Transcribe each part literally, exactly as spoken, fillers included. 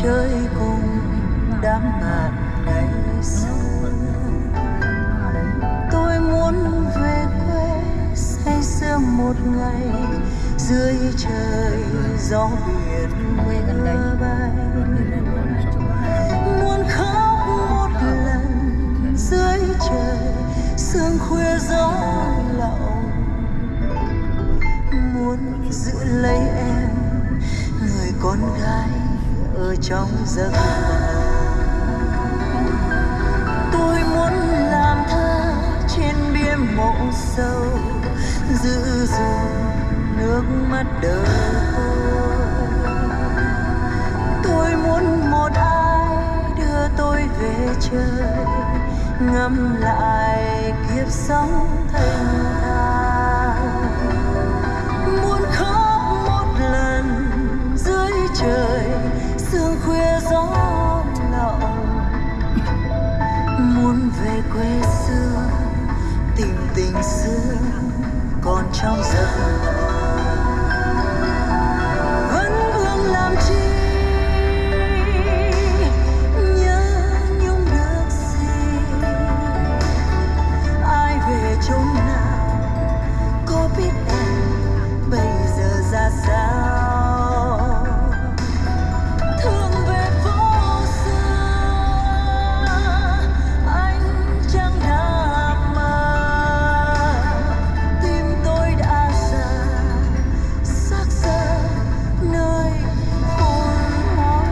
chơi cùng đám bạn ngày xưa. Tôi muốn về quê say sưa một ngày dưới trời gió biển mưa bay. Muốn khóc một lần dưới trời sương khuya gió lộng. Muốn giữ lấy em người con gái ở trong giấc mơ. Tôi muốn làm thơ trên bia mộ sâu giữ dùm nước mắt đời tôi. Tôi muốn một ai đưa tôi về trời ngắm lại kiếp sống thanh thang. Muốn khóc một lần dưới trời sương khuya gió lộng. Muốn về quê xưa tìm tình xưa còn trong giấc mơ. Vẫn vương làm chi nhớ nhung được gì. Ai về chốn nào có biết em bây giờ ra sao. Thương về phố xưa anh chẳng đã mơ. Tim tôi đã già xác xơ nơi phồn hoa.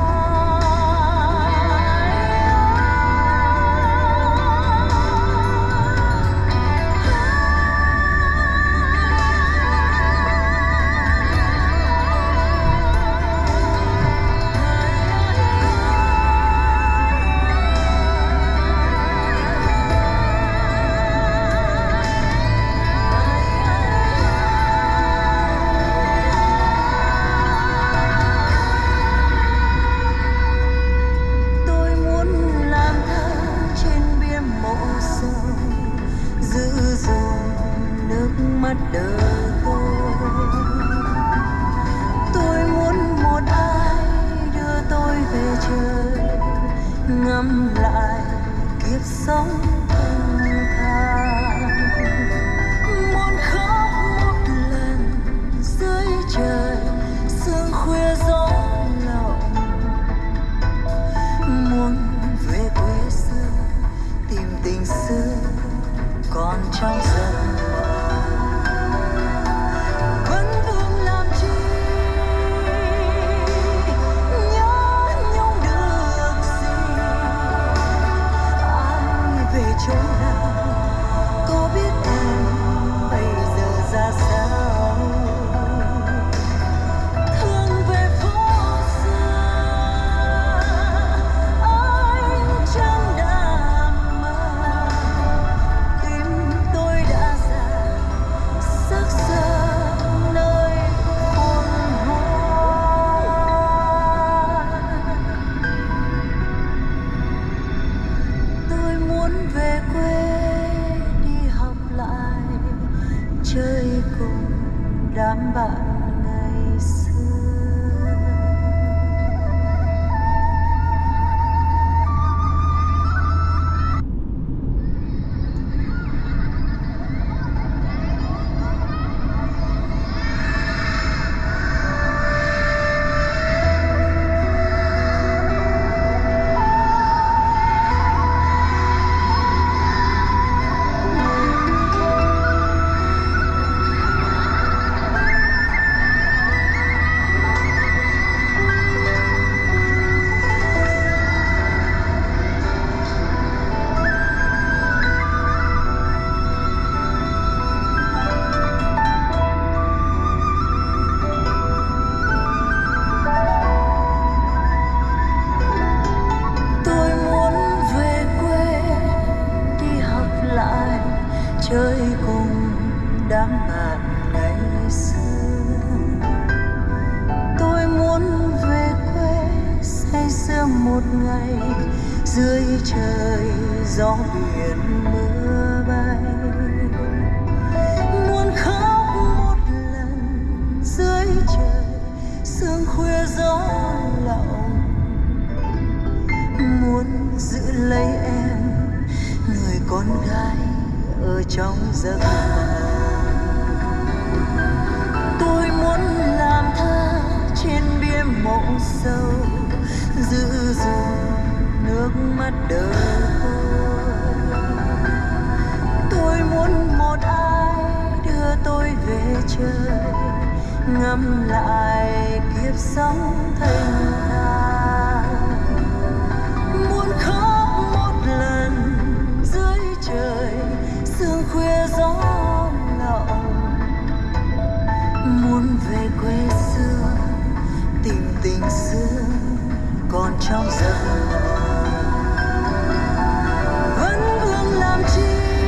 Tôi muốn làm thơ trên bia mộ sâu giữ dùm nước mắt đời tôi. Tôi muốn một ai đưa tôi về trời ngắm lại kiếp sống thanh thang. Muốn khóc một lần dưới trời sương khuya gió lộng. Muốn về quê xưa tìm tình xưa còn trong giấc mơ. Vẫn vương làm chi nhớ nhung được gì. Ai về chốn nào có biết em bây giờ ra sao. Thương về phố xưa anh chẳng đã mơ. Tim tôi đã già xác xơ nơi phồn hoa. Tôi muốn về quê đi học lại chơi cùng đám bạn ngày xưa. Tôi muốn về quê đi học lại chơi cùng đám bạn ngày xưa. Tôi muốn về quê say sưa một ngày dưới trời gió biển mưa bay. Muốn khóc một lần dưới trời sương khuya gió lộng. muốn giữ lấy em, người con gái ở trong giấc mơ. Tôi muốn làm thơ trên bia mộ sâu, giữ dùm nước mắt đời tôi. Tôi muốn một ai đưa tôi về trời, ngắm lại kiếp sống thanh thang. Muốn khóc một lần dưới trời sương khuya gió lộng, muốn về quê xưa tìm tình xưa còn trong giấc mơ. Vẫn vương làm chi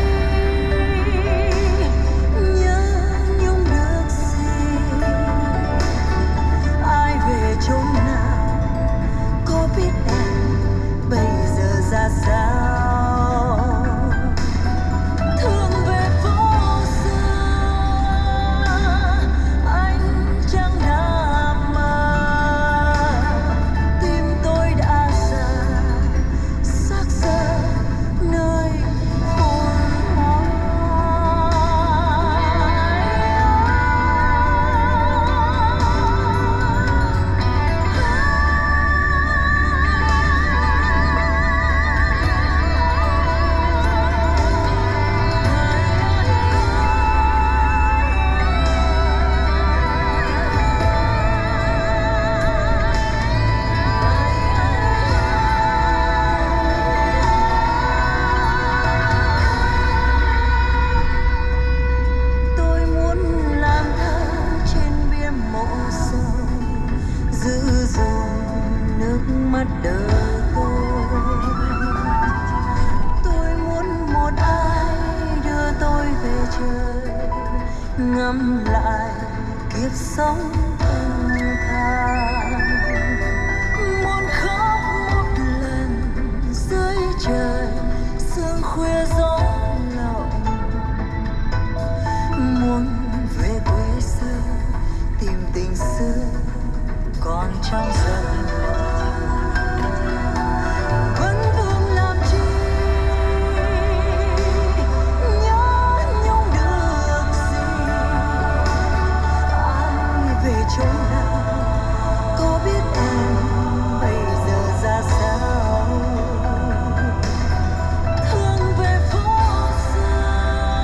chốn nào, có biết em bây giờ ra sao. Thương về phố xưa anh chẳng nằm mơ, tim tôi đã già xác xơ nơi phồn hoa. Ngắm lại kiếp sống thanh thang. Muốn khóc một lần dưới trời sương khuya gió lộng, muốn về quê xưa tìm tình xưa còn trong giấc mơ. Chốn nào, có biết em bây giờ ra sao. Thương về phố xưa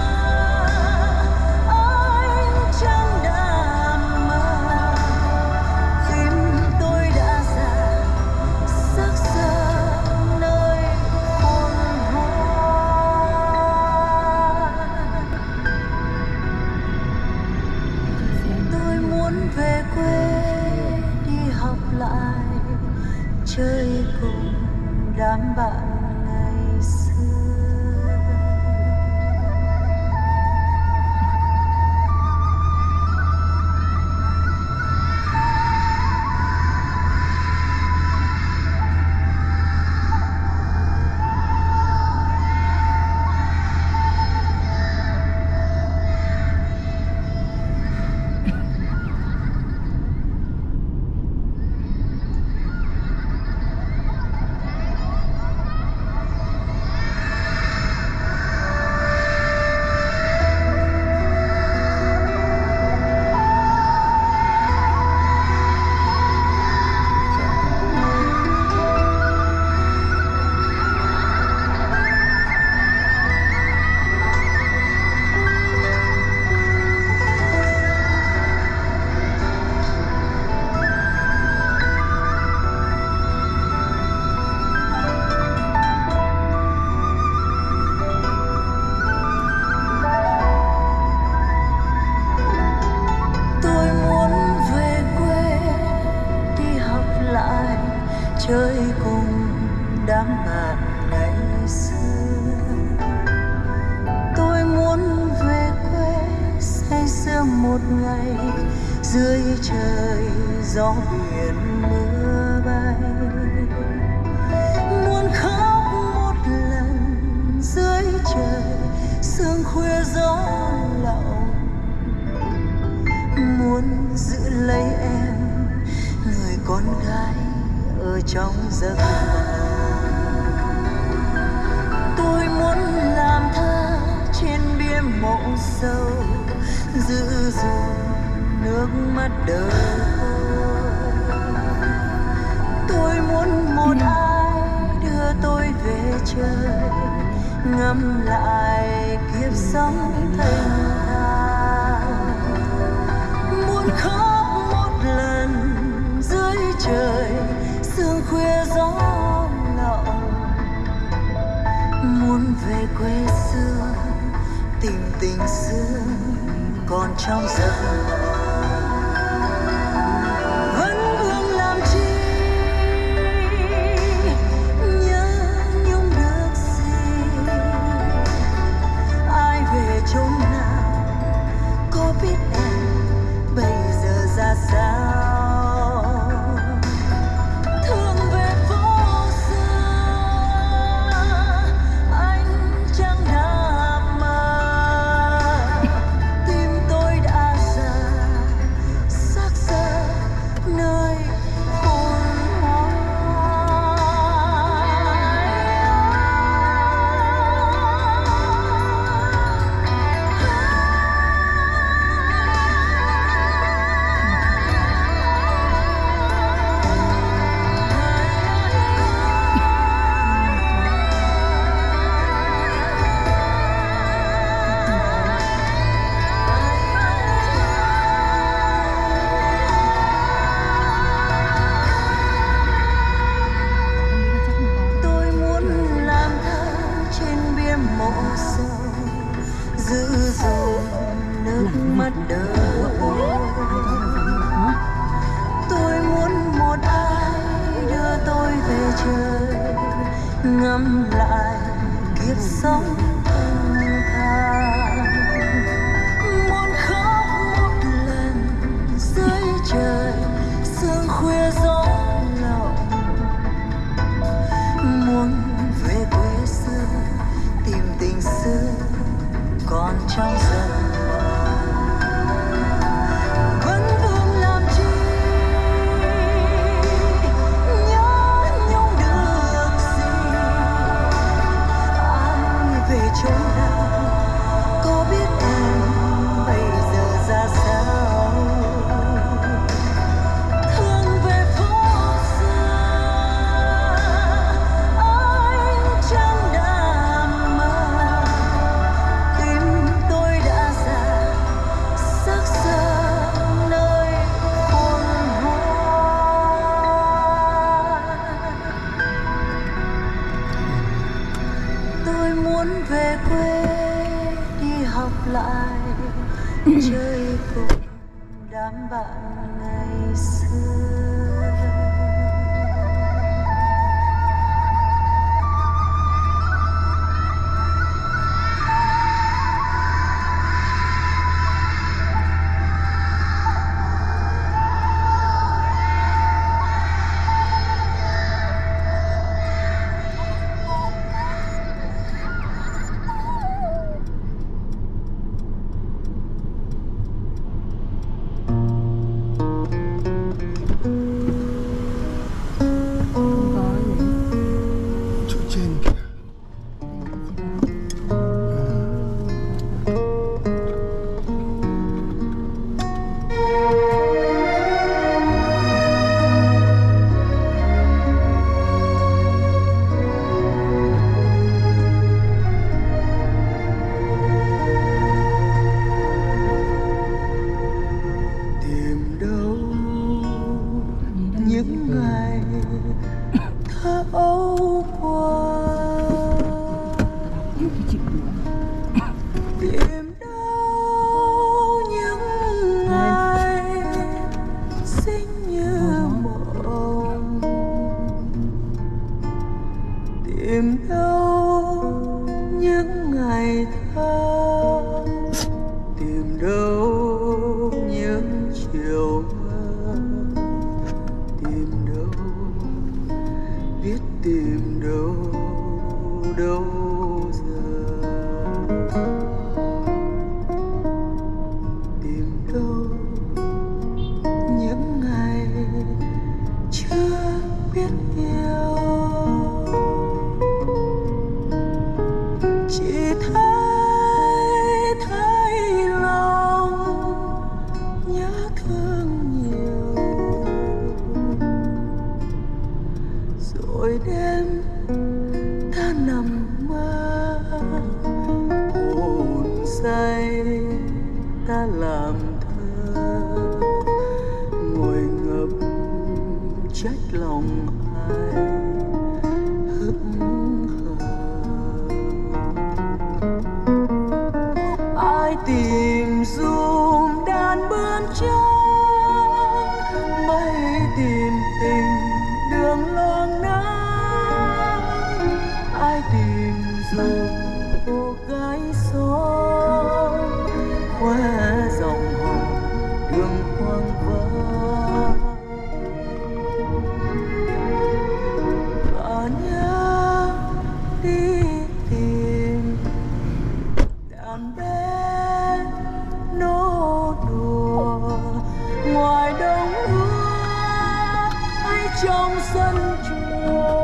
anh chẳng đam mơ, tim tôi đã già xác xơ nơi phồn hoa. Tôi muốn về quê đi học lại, chơi cùng đám bạn ngày xưa. Chơi cùng đám bạn ngày xưa. Tôi muốn về quê say sưa một ngày dưới trời gió biển mưa bay. Muốn khóc một lần dưới trời sương khuya gió lộng, muốn giữ lấy em người con gái ở trong giấc mơ. muốn làm thơ trên bia mộ sâu, giữ dùm nước mắt đời tôi. Tôi muốn một ai đưa tôi về trời, ngắm lại kiếp sống thanh thang. Muốn khóc một lần dưới trời sương khuya gió lộng, muốn về quê xưa tìm tình xưa còn trong giấc. Vẫn vương làm chi nhớ nhung được gì, ai về chốn nào có biết em bây giờ ra sao. Thương về phố xưa anh chẳng nằm mơ, tim tôi đã già xác xơ nơi phồn hoa. Tôi muốn làm thơ trên bia mộ sâu, giữ dùm nước mắt đời. Tôi muốn một ai đưa tôi về trời, ngắm lại kiếp sống thanh thang. Muốn khóc một lần dưới trời sương khuya gió lộng, muốn về quê xưa tìm tình xưa còn trong giấc. Vẫn vương làm chi nhớ nhung được gì, ai về chốn nào có biết em bây giờ ra sao. Thương về phố xưa anh chẳng đam mơ, tim tôi đã già xác xơ nơi phồn hoa. Tôi muốn về quê đi học lại, chơi cùng đám bạn ngày xưa. Chỗ trên kìa. Tìm đâu những ngày thơ ấu qua, tìm đâu những ngày xinh như mộng, tìm đâu những ngày thơ, tìm đâu những chiều mơ, tìm đâu biết tìm đâu đâu giờ, tìm đâu những ngày chưa biết yêu. đêm ta nằm mơ, hồn say ta làm thơ, ngồi ngập trách lòng ai hững hờ. Ai tìm dùm đàn bướm trắng, mây tìm tình đường loang nắng. Ai tìm dùm cô gái xóm, khoe dòng hồng đường hoang vắng. Và nhớ đi tìm đàn bé nô đùa ngoài đồng lúa hay trong sân chùa.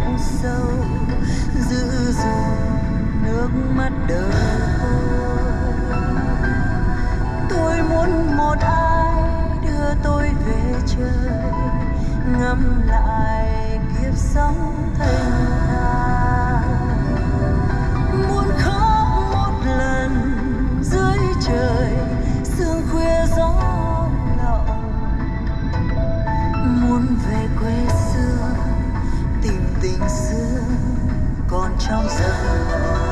Sâu giữ dùm nước mắt đời tôi. Tôi muốn một ai đưa tôi về trời, ngắm lại kiếp sống thanh thang. Muốn khóc một lần dưới trời, sương khuya gió lộng. Muốn về quê xưa, tìm tình xưa còn trong dòng.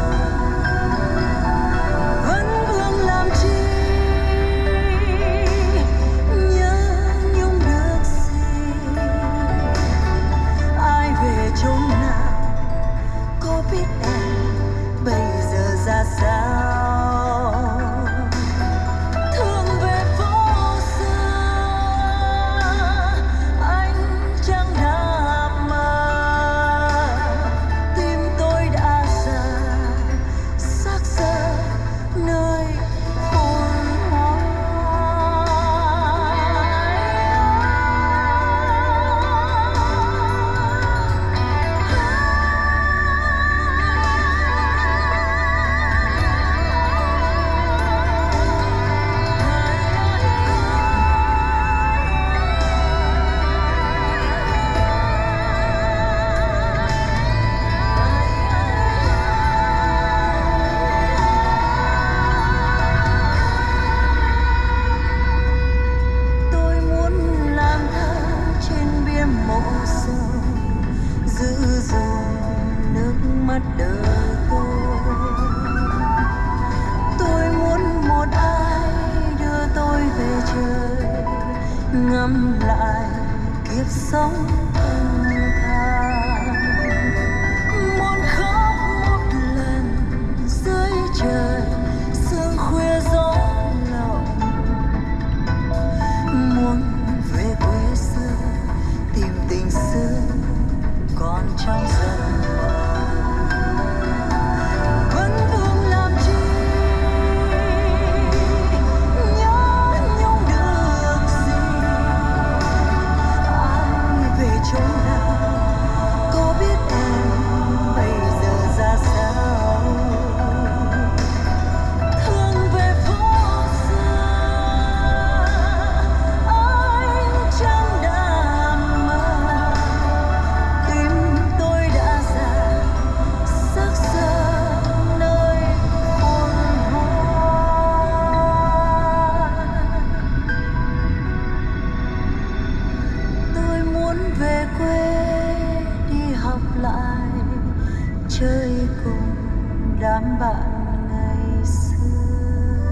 Vẫn vương làm chi nhớ nhung được gì, ai về chốn nào có biết em bây giờ ra sao. Thương về phố xưa anh chẳng đã mơ, tim tôi đã già xác xơ nơi phồn hoa. Tôi muốn làm thơ trên bia mộ sầu, giữ dùm nước mắt đời tôi. Tôi muốn một ai đưa tôi về trời, ngắm lại kiếp sống thanh thang. Muốn khóc một lần dưới trời, sương khuya gió lộng. Muốn về quê xưa, tìm tình xưa còn trong dần. Vẫn vương làm chi nhớ nhung được gì, ai về chốn nào có biết em bây giờ ra sao. Thương về phố xưa anh chẳng đã mơ, tim tôi đã già xác xơ nơi phồn hoa. Tôi muốn về quê đi học lại, chơi cùng đám bạn ngày xưa.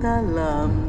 ta làm